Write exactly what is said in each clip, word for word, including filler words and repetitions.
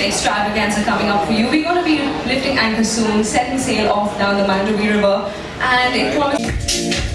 extravaganza coming up for you. We're going to be lifting anchor soon, setting sail off down the Mandovi River, and it promises.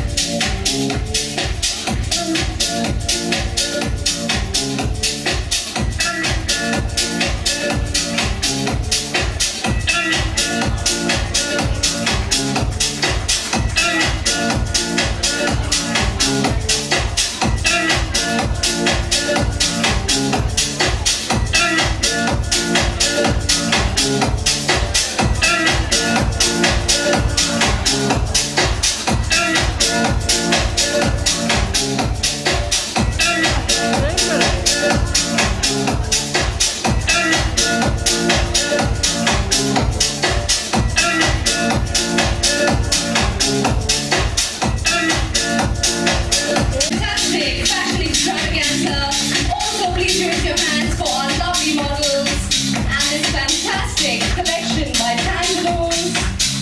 Also, please raise your hands for our lovely models and this fantastic collection by PANTALOONs.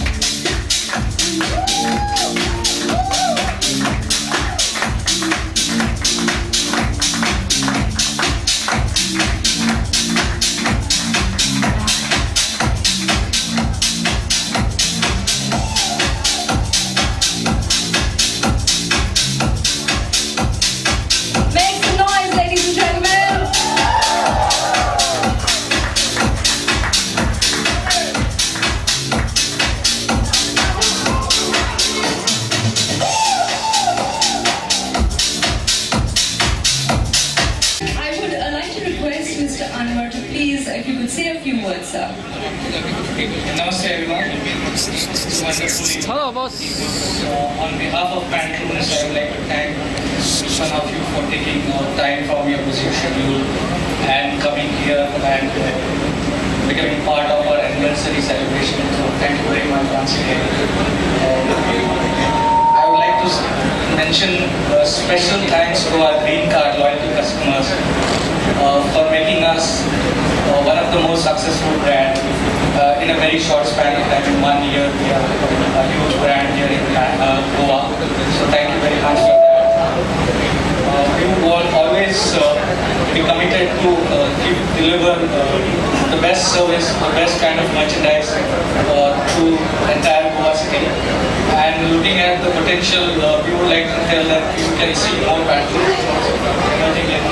Please, if you could say a few words, sir. Namaste everyone. Hello, boss. Uh, on behalf of Pantaloons, I would like to thank each one of you for taking uh, time from your busy schedule and coming here and uh, becoming part of our anniversary celebration. So thank you very much once again. Uh, I would like to mention uh, special thanks to our green card loyalty customers uh, for making us Uh, one of the most successful brands uh, in a very short span of time. In one year, we are a huge brand here in uh, Goa. So thank you very much for that. Uh, we will always uh, be committed to uh, give, deliver uh, the best service, the best kind of merchandise uh, to entire Goa city. And looking at the potential, uh, we would like to tell that you can see more Pantaloons emerging in